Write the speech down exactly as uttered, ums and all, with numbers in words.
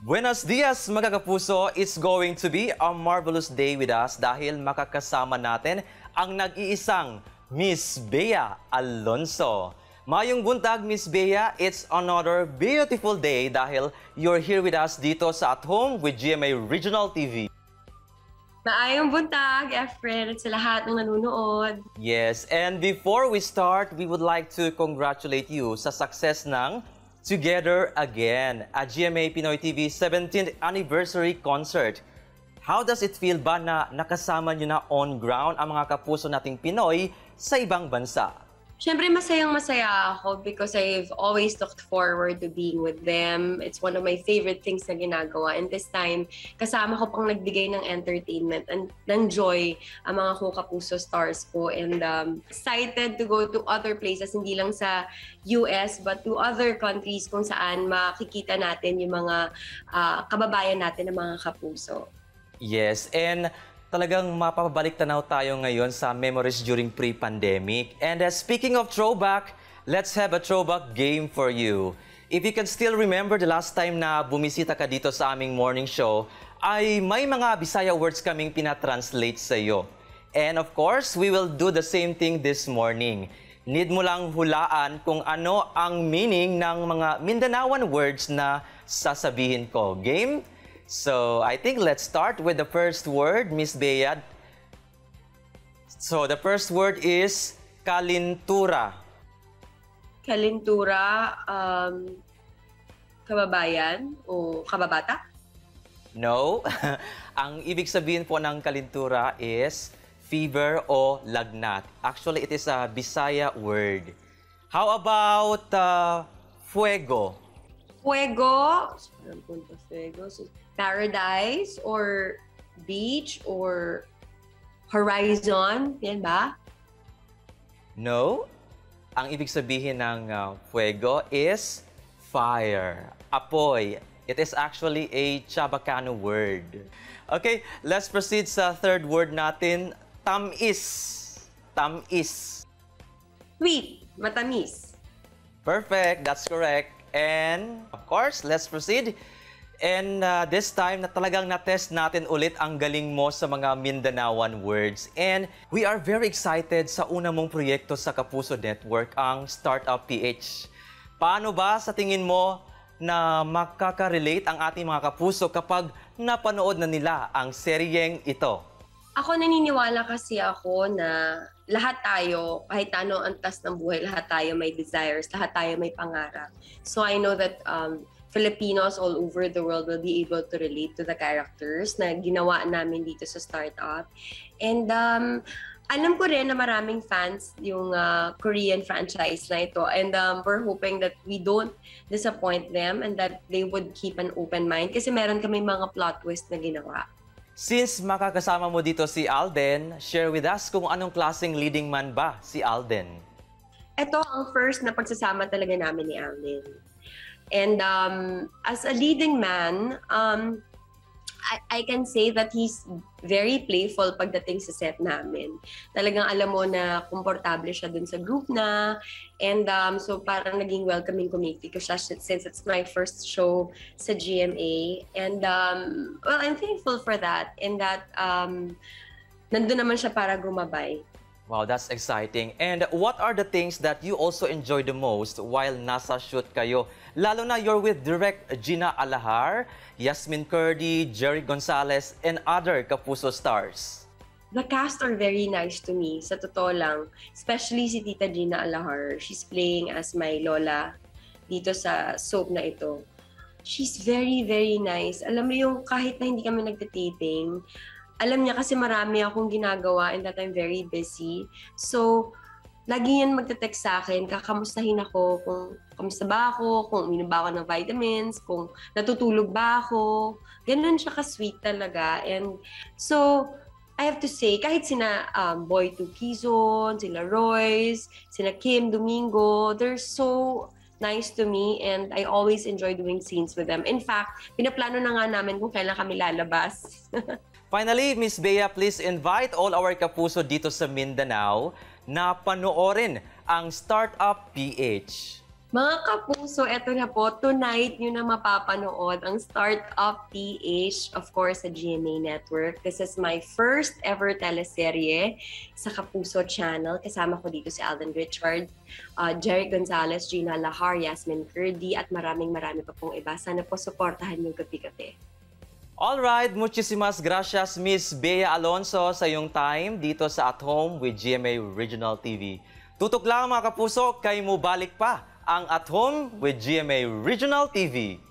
Buenos dias mga kapuso! It's going to be a marvelous day with us dahil makakasama natin ang nag-iisang Miss Bea Alonzo. Mayong buntag, Miss Bea, it's another beautiful day dahil you're here with us dito sa At Home with G M A Regional T V. Maayong buntag, Efren, at sa lahat ng nanonood. Yes, and before we start, we would like to congratulate you sa success ng Together Again, a G M A Pinoy T V seventeenth Anniversary Concert. How does it feel ba na nakasama nyo na on ground ang mga kapuso nating Pinoy sa ibang bansa? Siyempre, masayang-masaya ako because I've always looked forward to being with them. It's one of my favorite things na ginagawa. And this time, kasama ko pang nagbigay ng entertainment and ng joy ang mga kapuso stars ko. And um, excited to go to other places, hindi lang sa U S, but to other countries kung saan makikita natin yung mga uh, kababayan natin ng mga kapuso. Yes, and talagang mapapabalik tanaw tayo ngayon sa memories during pre-pandemic. And uh, speaking of throwback, let's have a throwback game for you. If you can still remember the last time na bumisita ka dito sa aming morning show, ay may mga Bisaya words kaming pinatranslate sa iyo. And of course, we will do the same thing this morning. Need mo lang hulaan kung ano ang meaning ng mga Mindanaoan words na sasabihin ko. Game? So, I think let's start with the first word, Miss Bea. So, the first word is kalintura. Kalintura, um, kababayan o kababata? No. Ang ibig sabihin po ng kalintura is fever o lagnat. Actually, it is a Bisaya word. How about uh, fuego? Fuego? Fuego? Paradise or beach or horizon, yan ba? No. Ang ibig sabihin ng uh, fuego is fire, apoy. It is actually a Chabacano word. Okay, let's proceed sa third word natin, tamis. Tamis. Sweet, matamis. Perfect, that's correct. And of course, let's proceed. And uh, this time, na talagang na-test natin ulit ang galing mo sa mga Mindanaoan words. And we are very excited sa una mong proyekto sa Kapuso Network, ang Startup P H. Paano ba sa tingin mo na makaka-relate ang ating mga kapuso kapag napanood na nila ang seryeng ito? Ako naniniwala kasi ako na lahat tayo, kahit ano ang tas ng buhay, lahat tayo may desires, lahat tayo may pangarap. So I know that um, Filipinos all over the world will be able to relate to the characters na ginawa namin dito sa startup. And um, alam ko rin na maraming fans yung uh, Korean franchise na ito. And um, we're hoping that we don't disappoint them and that they would keep an open mind kasi meron kami mga plot twist na ginawa. Since makakasama mo dito si Alden, share with us kung anong klaseng leading man ba si Alden? Ito ang first na pagsasama talaga namin ni Alden. And um, as a leading man, um, I, I can say that he's very playful pagdating sa set namin. Talagang alam mo na komportable siya dun sa group na. And um, so parang naging welcoming community ko siya since it's my first show sa G M A. And um, well, I'm thankful for that. In that, um, nandun naman siya para gumabay. Wow, that's exciting. And what are the things that you also enjoy the most while nasa shoot kayo? Lalo na you're with Direct Gina Alahar, Yasmin Curdy, Jerry Gonzalez, and other Kapuso stars. The cast are very nice to me, sa totoo lang. Especially si Tita Gina Alahar. She's playing as my lola dito sa soap na ito. She's very, very nice. Alam mo yung kahit na hindi kami nagtataping, alam niya kasi marami akong ginagawa and that I'm very busy. So, lagi yan magte-text sa akin, kakamustahin ako kung kamusta ba ako, kung uminom ba ako ng vitamins, kung natutulog ba ako. Ganun siya ka-sweet talaga. And so, I have to say, kahit sina um, Boy to Quezon, sila Royce, sina Kim Domingo, they're so nice to me and I always enjoy doing scenes with them. In fact, pinaplano na nga namin kung kailan kami lalabas. Finally, Miss Bea, please invite all our kapuso dito sa Mindanao na panoorin ang Startup P H. Mga kapuso, eto na po, tonight nyo na mapapanood ang Startup T H, of course, sa G M A Network. This is my first ever teleserye sa Kapuso Channel. Kasama ko dito si Alden Richard, uh, Jeric Gonzalez, Gina Lahar, Yasmin Curdy, at maraming marami pa pong iba. Sana po supportahan nyo gabi-gabi. Alright, muchísimas gracias Miss Bea Alonzo sa iyong time dito sa At Home with G M A Regional T V. Tutok lang mga kapuso, kay mo balik pa ang At Home with G M A Regional T V.